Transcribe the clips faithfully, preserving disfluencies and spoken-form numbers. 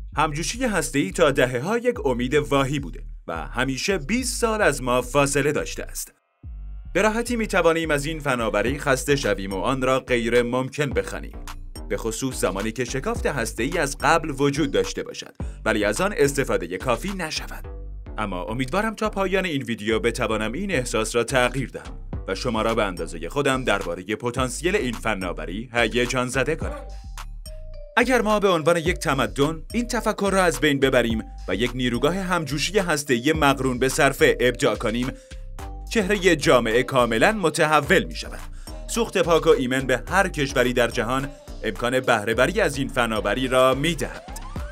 همجوشی هسته‌ای تا دهه‌ها یک امید واهی بوده و همیشه بیست سال از ما فاصله داشته است. به راحتی می‌توانیم از این فناوری خسته شویم و آن را غیر ممکن بخوانیم. به خصوص زمانی که شکافت هسته‌ای از قبل وجود داشته باشد ولی از آن استفاده کافی نشود. اما امیدوارم تا پایان این ویدیو بتوانم این احساس را تغییر دهم و شما را به اندازه خودم درباره پتانسیل این فناوری هیجان زده کنم. اگر ما به عنوان یک تمدن این تفکر را از بین ببریم و یک نیروگاه همجوشی هسته‌ای مقرون به صرفه ابداع کنیم، چهره جامعه کاملا متحول می شود. سوخت پاک و ایمن به هر کشوری در جهان امکان بهره‌وری از این فناوری را می دهد.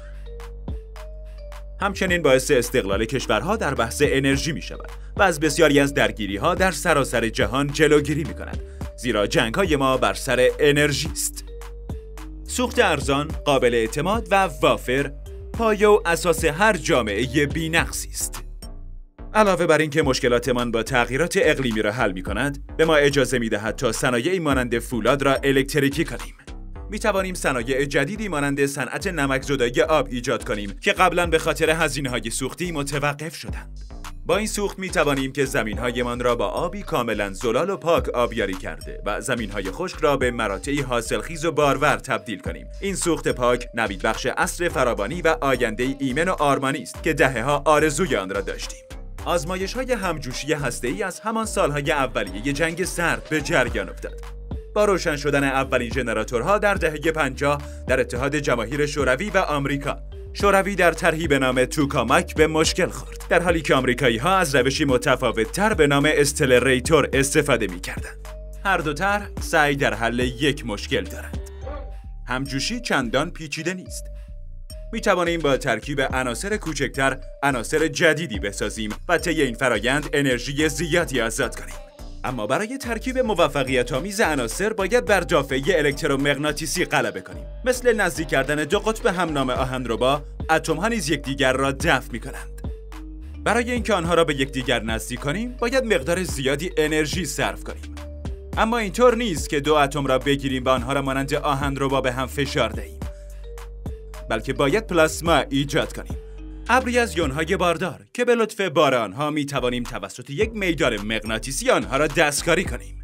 همچنین باعث استقلال کشورها در بحث انرژی می شود و از بسیاری از درگیری‌ها در سراسر جهان جلوگیری می کند، زیرا جنگ‌های ما بر سر انرژی است. سوخت ارزان، قابل اعتماد و وافر، پایه و اساس هر جامعه بی‌نقصی است. علاوه بر اینکه مشکلاتمان با تغییرات اقلیمی را حل می‌کند، به ما اجازه می‌دهد تا صنایعی مانند فولاد را الکتریکی کنیم. می‌توانیم صنایع جدیدی مانند صنعت نمک‌زدایی آب ایجاد کنیم که قبلاً به خاطر هزینه‌های سوختی متوقف شدند. با این سوخت می‌توانیم که زمین‌هایمان را با آبی کاملاً زلال و پاک آبیاری کرده و زمین‌های خشک را به مراتعی حاصلخیز و بارور تبدیل کنیم. این سوخت پاک نوید بخش عصر فراوانی و آینده ایمن و آرمانی است که دهه‌ها آرزوی آن را داشتیم. آزمایش‌های همجوشی هسته‌ای از همان سال‌های اولیه جنگ سرد به جریان افتاد. با روشن شدن اولین ژنراتورها در دهه پنجاه در اتحاد جماهیر شوروی و آمریکا، شوروی در طرحی به نام توکاماک به مشکل خورد، در حالی که آمریکایی‌ها از روشی متفاوت‌تر به نام استلریتور استفاده می‌کردند. هر دو طرح سعی در حل یک مشکل دارند. همجوشی چندان پیچیده نیست. می توانیم با ترکیب عناصر کوچکتر عناصر جدیدی بسازیم و طی این فرایند انرژی زیادی آزاد کنیم. اما برای ترکیب موفقیت‌آمیز عناصر باید بر دافعه الکترومغناطیسی غلبه کنیم. مثل نزدیک کردن دو قطب همنام آهنربا، اتم‌ها نیز یکدیگر را دفع می‌کنند. برای اینکه آنها را به یکدیگر نزدیک کنیم، باید مقدار زیادی انرژی صرف کنیم. اما اینطور نیست که دو اتم را بگیریم و آنها را مانند آهنربا به هم فشار دهیم، بلکه باید پلاسما ایجاد کنیم، ابری از یون‌های باردار که به لطف بار آنها می توانیم توسط یک میدان مغناطیسی آنها را دستکاری کنیم.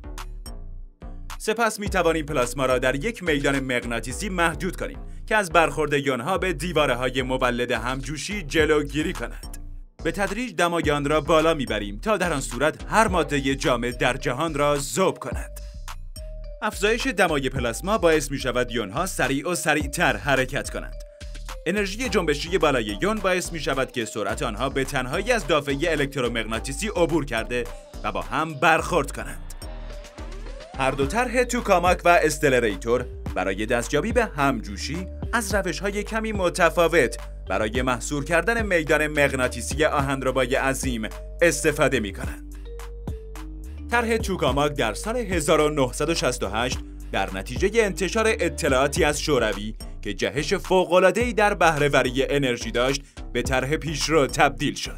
سپس می توانیم پلاسما را در یک میدان مغناطیسی محدود کنیم که از برخورد یون‌ها به دیواره‌های مولد همجوشی جلوگیری کند. به تدریج دمای آن را بالا می بریم تا در آن صورت هر ماده جامد در جهان را ذوب کند. افزایش دمای پلاسما باعث می شود یون‌ها سریع و سریعتر حرکت کنند. انرژی جنبشی بالای یون باعث می شود که سرعت آنها به تنهایی از دافعه الکترومغناطیسی عبور کرده و با هم برخورد کنند. هر دو طرح توکاماک و استلریتور برای دستیابی به همجوشی از روش‌های کمی متفاوت برای محصور کردن میدان مغناطیسی آهنربای عظیم استفاده می کنند. طرح توکاماک در سال هزار و نهصد و شصت و هشت در نتیجه انتشار اطلاعاتی از شوروی که جهش فوق‌العاده‌ای در بهره‌وری انرژی داشت به طرح پیشرو تبدیل شد.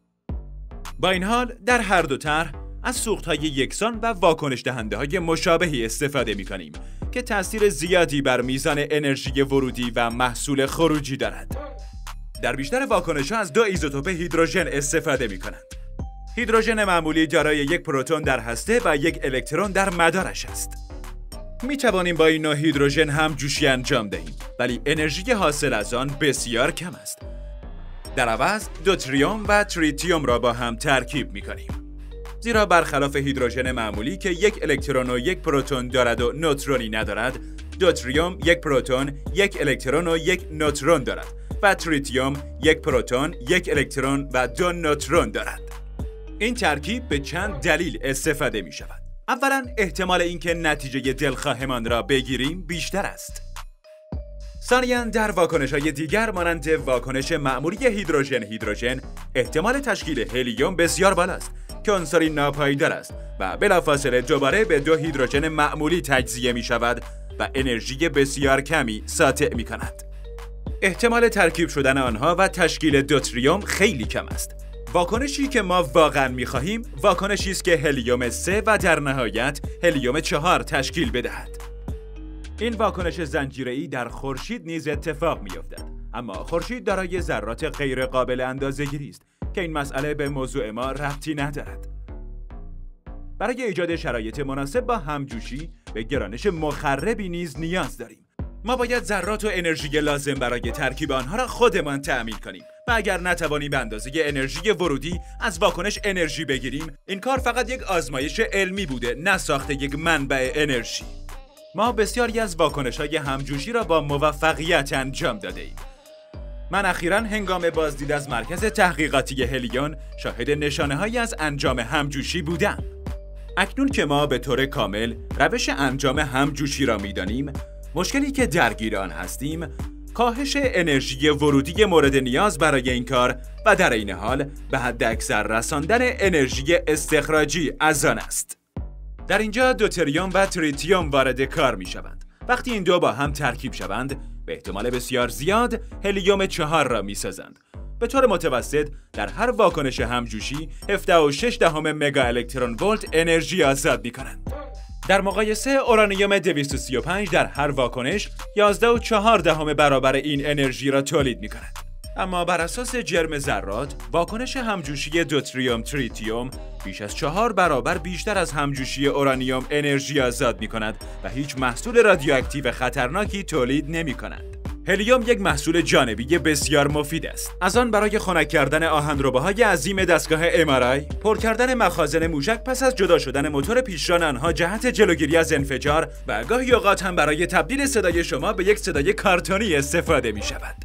با این حال در هر دو طرح از سوخت‌های یکسان و واکنش دهنده‌های مشابهی استفاده می‌کنیم که تأثیر زیادی بر میزان انرژی ورودی و محصول خروجی دارد. در بیشتر واکنش‌ها از دو ایزوتوپ هیدروژن استفاده می‌کنند. هیدروژن معمولی دارای یک پروتون در هسته و یک الکترون در مدارش است. می توانیم با این نوع هیدروژن هم جوشی انجام دهیم، ولی انرژی حاصل از آن بسیار کم است. در عوض دوتریوم و تریتیوم را با هم ترکیب می کنیم. زیرا برخلاف هیدروژن معمولی که یک الکترون و یک پروتون دارد و نوترونی ندارد، دوتریوم یک پروتون، یک الکترون و یک نوترون دارد و تریتیوم یک پروتون، یک الکترون و دو نوترون دارد. این ترکیب به چند دلیل استفاده می شود. اولا احتمال اینکه نتیجه دلخواهمان را بگیریم بیشتر است. ثانیاً در واکنش‌های دیگر مانند واکنش معمولی هیدروژن هیدروژن احتمال تشکیل هلیوم بسیار بالاست که عنصری ناپایدار است و بلافاصله دوباره به دو هیدروژن معمولی تجزیه می شود و انرژی بسیار کمی ساطع می کند. احتمال ترکیب شدن آنها و تشکیل دوتریوم خیلی کم است. واکنشی که ما واقعا می‌خواهیم واکنشی است که هلیوم سه و در نهایت هلیوم چهار تشکیل بدهد. این واکنش زنجیره‌ای در خورشید نیز اتفاق می‌افتد، اما خورشید دارای ذرات غیر قابل اندازه‌گیری است که این مسئله به موضوع ما ربطی ندارد. برای ایجاد شرایط مناسب با همجوشی به گرانش مخربی نیز نیاز داریم. ما باید ذرات و انرژی لازم برای ترکیب آنها را خودمان تأمین کنیم و اگر نتوانیم به اندازه انرژی ورودی از واکنش انرژی بگیریم، این کار فقط یک آزمایش علمی بوده، نه ساخت یک منبع انرژی. ما بسیاری از واکنش‌های همجوشی را با موفقیت انجام داده‌ایم. من اخیراً هنگام بازدید از مرکز تحقیقاتی هلیون شاهد نشانه‌هایی از انجام همجوشی بودم. اکنون که ما به طور کامل روش انجام همجوشی را می‌دانیم، مشکلی که درگیر آن هستیم کاهش انرژی ورودی مورد نیاز برای این کار و در این حال به حداکثر رساندن انرژی استخراجی از آن است. در اینجا دوتریوم و تریتیوم وارد کار می شوند. وقتی این دو با هم ترکیب شوند، به احتمال بسیار زیاد هلیوم چهار را می سازند. به طور متوسط در هر واکنش همجوشی هفده و شش دهم مگا الکترون ولت انرژی آزاد می کنند. در مقایسه اورانیوم دویست و سی و پنج در هر واکنش یازده و چهار دهم برابر این انرژی را تولید می کند. اما بر اساس جرم ذرات، واکنش همجوشی دوتریوم تریتیوم بیش از چهار برابر بیشتر از همجوشی اورانیوم انرژی آزاد می کند و هیچ محصول رادیواکتیو خطرناکی تولید نمی کند. هلیوم یک محصول جانبی بسیار مفید است. از آن برای خنک کردن آهنرباهای عظیم دستگاه ام آر آی، پر کردن مخازن موشک پس از جدا شدن موتور پیشران آنها جهت جلوگیری از انفجار و گاهی اوقات هم برای تبدیل صدای شما به یک صدای کارتونی استفاده می شود.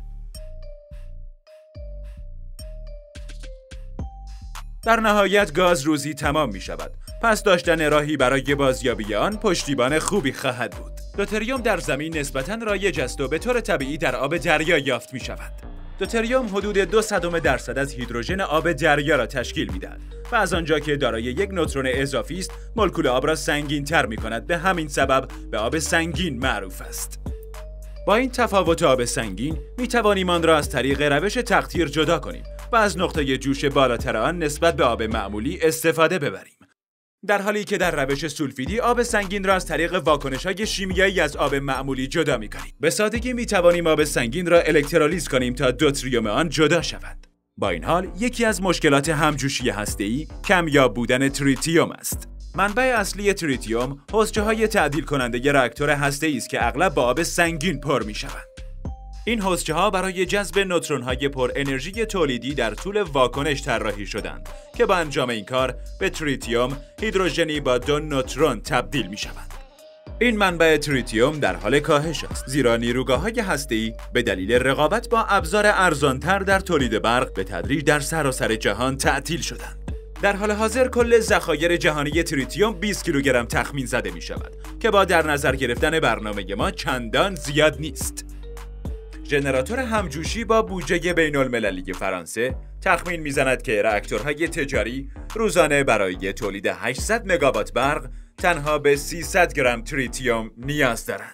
در نهایت گاز روزی تمام می شود. پس داشتن راهی برای بازیابی آن پشتیبان خوبی خواهد بود. دوتریوم در زمین نسبتاً رایج است و به طور طبیعی در آب دریا یافت می شود. دوتریوم حدود دو صدم درصد از هیدروژن آب دریا را تشکیل می دهد و از آنجا که دارای یک نوترون اضافی است، مولکول آب را سنگین تر می کند. به همین سبب به آب سنگین معروف است. با این تفاوت آب سنگین می توانیم آن را از طریق روش تقطیر جدا کنیم و از نقطه جوش بالاتر آن نسبت به آب معمولی استفاده ببریم. در حالی که در روش سولفیدی آب سنگین را از طریق واکنش‌های شیمیایی از آب معمولی جدا می‌کنیم. به سادگی می‌توانیم آب سنگین را الکترولیز کنیم تا دوتریوم آن جدا شود. با این حال یکی از مشکلات همجوشی هسته‌ای کمیاب بودن تریتیوم است. منبع اصلی تریتیوم حوضچه‌های تعدیل کننده راکتور هسته‌ای است که اغلب با آب سنگین پر می‌شوند. این حوضچه‌ها برای جذب نوترون‌های پر انرژی تولیدی در طول واکنش طراحی شدند که با انجام این کار به تریتیوم هیدروژنی با دو نوترون تبدیل می‌شوند. این منبع تریتیوم در حال کاهش است، زیرا نیروگاه‌های هسته‌ای به دلیل رقابت با ابزار ارزان‌تر در تولید برق به تدریج در سراسر جهان تعطیل شدند. در حال حاضر کل ذخایر جهانی تریتیوم بیست کیلوگرم تخمین زده می‌شود که با در نظر گرفتن برنامه ما چندان زیاد نیست. ژنراتور همجوشی با بودجه بین‌المللی فرانسه تخمین میزند که راکتورهای تجاری روزانه برای تولید هشتصد مگاوات برق تنها به سیصد گرم تریتیوم نیاز دارند.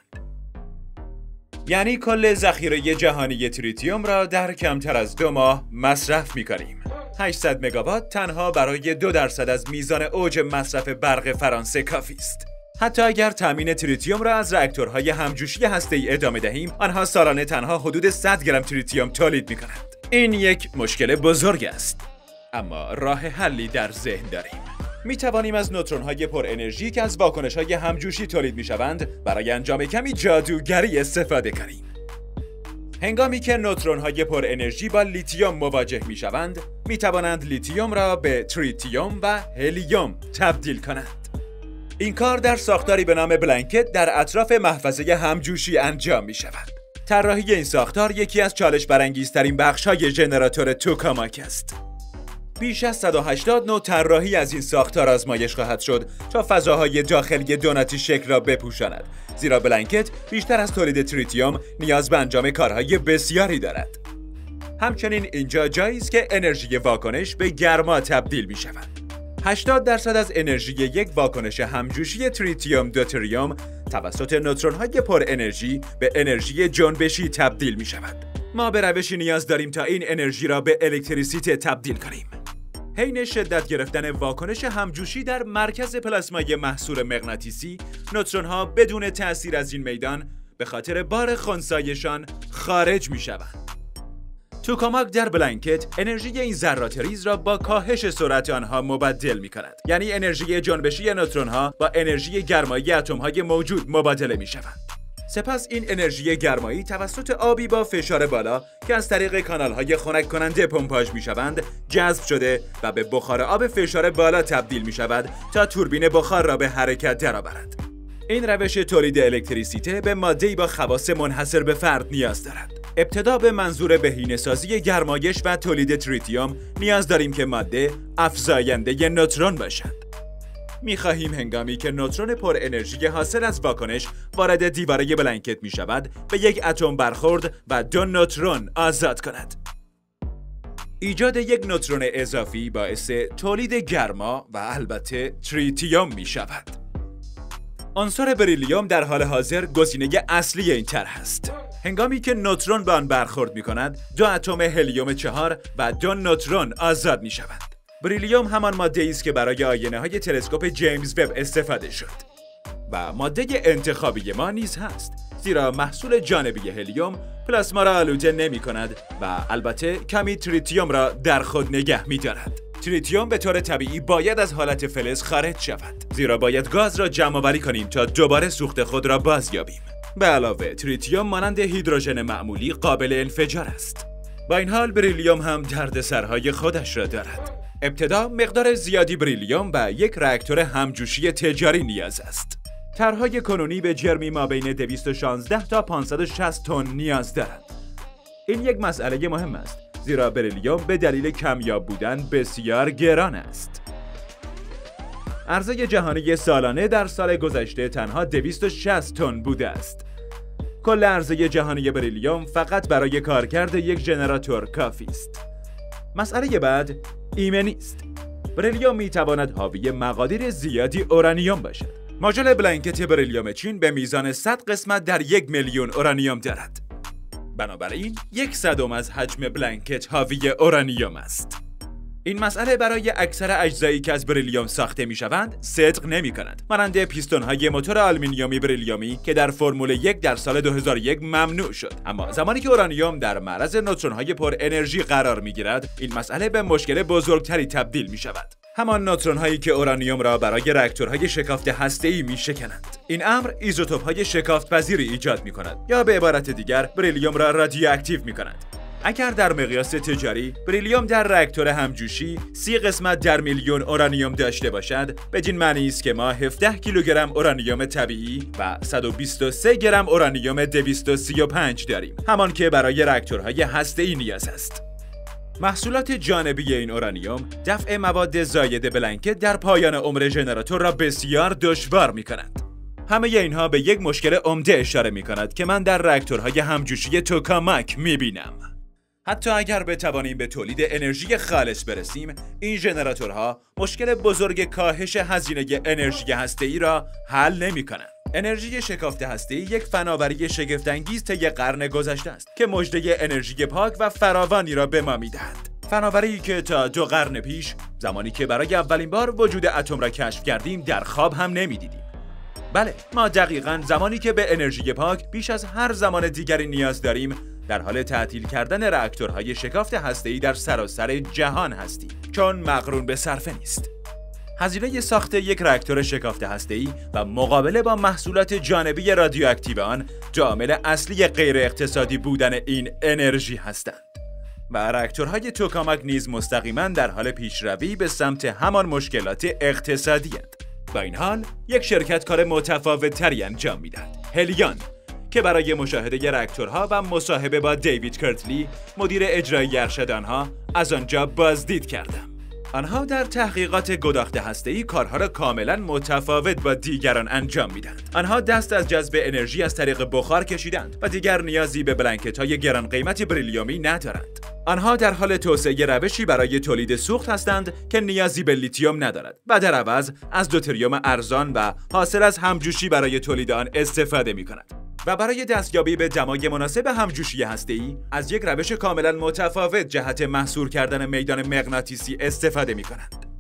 یعنی کل ذخیره جهانی تریتیوم را در کمتر از دو ماه مصرف می‌کنیم. هشتصد مگاوات تنها برای دو درصد از میزان اوج مصرف برق فرانسه کافی است. حتی اگر تامین تریتیوم را از راکتورهای همجوشی هسته‌ای ادامه دهیم، آنها سالانه تنها حدود صد گرم تریتیوم تولید می‌کنند. این یک مشکل بزرگ است. اما راه حلی در ذهن داریم. می توانیم از نوترون‌های پر انرژی که از واکنش‌های همجوشی تولید می‌شوند برای انجام کمی جادوگری استفاده کنیم. هنگامی که نوترون‌های پر انرژی با لیتیوم مواجه می‌شوند، می‌توانند لیتیوم را به تریتیوم و هلیوم تبدیل کنند. این کار در ساختاری به نام بلانکت در اطراف محفظه همجوشی انجام می‌شود. طراحی این ساختار یکی از چالش برانگیزترین بخش‌های ژنراتور توکاماک است. بیش از صد و هشتاد نوع طراحی از این ساختار آزمایش خواهد شد تا فضاهای داخلی دوناتی شکل را بپوشاند، زیرا بلانکت بیشتر از تولید تریتیوم نیاز به انجام کارهای بسیاری دارد. همچنین اینجا جایی است که انرژی واکنش به گرما تبدیل می شود. هشتاد درصد از انرژی یک واکنش همجوشی تریتیوم دوتریوم توسط نوترون‌های پر انرژی به انرژی جنبشی تبدیل می شود. ما به روشی نیاز داریم تا این انرژی را به الکتریسیته تبدیل کنیم. حین شدت گرفتن واکنش همجوشی در مرکز پلاسمای محصور مغناطیسی، نوترون‌ها بدون تأثیر از این میدان به خاطر بار خنثایشان خارج می‌شوند. توکاماک در بلانکت انرژی این ذرات ریز را با کاهش سرعت آنها مبدل می کند. یعنی انرژی جنبشی نوترون ها با انرژی گرمایی اتم های موجود مبادله می شوند. سپس این انرژی گرمایی توسط آبی با فشار بالا که از طریق کانال‌های خنک کننده پمپاژ می‌شوند جذب شده و به بخار آب فشار بالا تبدیل می‌شود تا توربین بخار را به حرکت درآورد. این روش تولید الکتریسیته به ماده‌ای با خواص منحصر به فرد نیاز دارد. ابتدا به منظور بهینه‌سازی گرمایش و تولید تریتیوم نیاز داریم که ماده افزاینده نوترون باشد. می‌خواهیم هنگامی که نوترون پر انرژی حاصل از واکنش وارد دیواره بلانکت می شود به یک اتم برخورد و دو نوترون آزاد کند. ایجاد یک نوترون اضافی باعث تولید گرما و البته تریتیوم می شود. عنصر بریلیوم در حال حاضر گزینه اصلی این طرح است. هنگامی که نوترون به آن برخورد می کند دو اتم هلیوم چهار و دو نوترون آزاد می شوند. بریلیوم همان ماده است که برای آینه های تلسکوپ جیمز وب استفاده شد و ماده انتخابی ما نیز هست، زیرا محصول جانبی هلیوم پلاسما را آلوده نمی کند و البته کمی تریتیوم را در خود نگه می دارد. تریتیوم به طور طبیعی باید از حالت فلز خارج شود، زیرا باید گاز را جمع آوری کنیم تا دوباره سوخت خود را بازیابیم. به علاوه تریتیوم مانند هیدروژن معمولی قابل انفجار است. با این حال بریلیوم هم دردسرهای خودش را دارد. ابتدا مقدار زیادی بریلیوم و یک راکتور همجوشی تجاری نیاز است. طرح‌های کنونی به جرمی مابین دویست و شانزده تا پانصد و شصت تن نیاز دارند. این یک مسئله مهم است، زیرا بریلیوم به دلیل کمیاب بودن بسیار گران است. عرضه جهانی سالانه در سال گذشته تنها دویست و شصت تن بوده است. کل عرضه جهانی بریلیوم فقط برای کارکرد یک ژنراتور کافی است. مسئله بعد ایمنی است. بریلیوم می تواند حاوی مقادیر زیادی اورانیوم باشد. ماژول بلانکت بریلیوم چین به میزان صد قسمت در یک میلیون اورانیوم دارد. بنابراین یک صدم از حجم بلانکت حاوی اورانیوم است. این مسئله برای اکثر اجزایی که از بریلیوم ساخته می شوند صدق نمی کند. مانند پیستون های موتور آلومینیومی بریلیومی که در فرمول یک در سال دو هزار و یک ممنوع شد. اما زمانی که اورانیوم در معرض نوترون های پر انرژی قرار می گیرد، این مسئله به مشکل بزرگتری تبدیل می شود. همان نوترون هایی که اورانیوم را برای راکتورهای شکافت هسته‌ای می شکنند. این امر ایزوتوپ های شکافت پذیری ایجاد می کند، یا به عبارت دیگر بریلیوم را رادیواکتیو می کند. اگر در مقیاس تجاری بریلیوم در راکتور همجوشی سی قسمت در میلیون اورانیوم داشته باشد، بدین معنی است که ما هفده کیلوگرم اورانیوم طبیعی و صد و بیست و سه گرم اورانیوم دویست و سی و پنج داریم، همان که برای راکتورهای هسته‌ای نیاز است. محصولات جانبی این اورانیوم دفع مواد زاید بلانکت در پایان عمر ژنراتور را بسیار دشوار می‌کند. همه اینها به یک مشکل عمده اشاره می‌کند که من در راکتورهای همجوشی توکاماک می‌بینم. حتی اگر بتوانیم به تولید انرژی خالص برسیم، این ژنراتورها مشکل بزرگ کاهش هزینه انرژی هسته‌ای را حل نمی‌کنند. انرژی شکافت هسته‌ای یک فناوری شگفت‌انگیز طی قرن گذشته است که مژده انرژی پاک و فراوانی را به ما می‌دهد. فناوری که تا دو قرن پیش، زمانی که برای اولین بار وجود اتم را کشف کردیم، در خواب هم نمی‌دیدیم. بله، ما دقیقاً زمانی که به انرژی پاک بیش از هر زمان دیگری نیاز داریم، در حال تعطیل کردن راکتورهای شکافت هسته‌ای در سراسر جهان هستیم، چون مقرون به صرفه نیست. هزینه ساخت یک راکتور شکافت هسته‌ای و مقابله با محصولات جانبی رادیواکتیو آن دو عامل اصلی غیر اقتصادی بودن این انرژی هستند. و راکتورهای توکاماک نیز مستقیما در حال پیشروی به سمت همان مشکلات اقتصادی اند. با این حال یک شرکت کار متفاوت‌تری انجام می‌دهد، هلیان، که برای مشاهده راکتورها و مصاحبه با دیوید کرتلی، مدیر اجرایی ارشد آنها، از آنجا بازدید کردم. آنها در تحقیقات گداخته هسته‌ای کارها را کاملا متفاوت با دیگران انجام میدهند. آنها دست از جذب انرژی از طریق بخار کشیدند و دیگر نیازی به بلانکت‌های گران قیمت بریلیومی ندارند. آنها در حال توسعه روشی برای تولید سوخت هستند که نیازی به لیتیوم ندارد و در عوض از دوتریوم ارزان و حاصل از همجوشی برای تولید آن استفاده می‌کند. و برای دستیابی به دمای مناسب همجوشی هسته‌ای از یک روش کاملا متفاوت جهت محصور کردن میدان مغناطیسی استفاده می‌کنند.